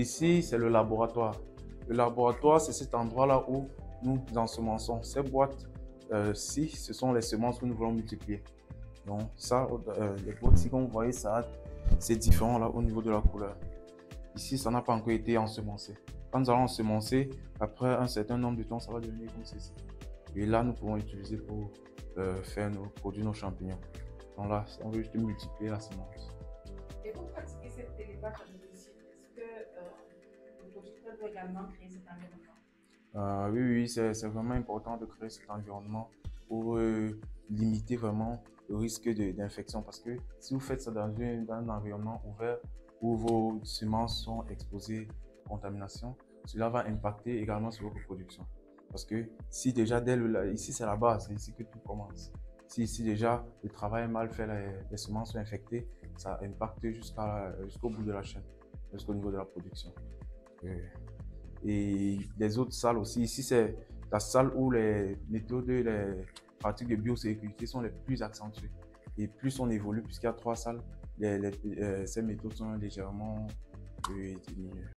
Ici, c'est le laboratoire. Le laboratoire, c'est cet endroit-là où nous ensemençons. Ces boîtes-ci, ce sont les semences que nous voulons multiplier. Donc ça, les boîtes-ci, comme vous voyez, ça, c'est différent là au niveau de la couleur. Ici, ça n'a pas encore été ensemencé. Quand nous allons ensemencer, après un certain nombre de temps, ça va devenir comme ceci. Et là, nous pouvons l'utiliser pour produire nos champignons. Donc là, on veut juste multiplier la semence. Et pour pratiquer cette élevage à domicile, est-ce que le producteur doit également créer cet environnement? Oui, c'est vraiment important de créer cet environnement pour limiter vraiment le risque d'infection. Parce que si vous faites ça dans un environnement ouvert où vos semences sont exposées à contamination, cela va impacter également sur votre production. Parce que si déjà, ici c'est la base, c'est ici que tout commence. Si ici déjà le travail est mal fait, les semences sont infectées, ça impacte jusqu'au bout de la chaîne, jusqu'au niveau de la production. Et les autres salles aussi. Ici, c'est la salle où les méthodes, les pratiques de biosécurité sont les plus accentuées. Et plus on évolue, puisqu'il y a 3 salles, ces méthodes sont légèrement diminuées.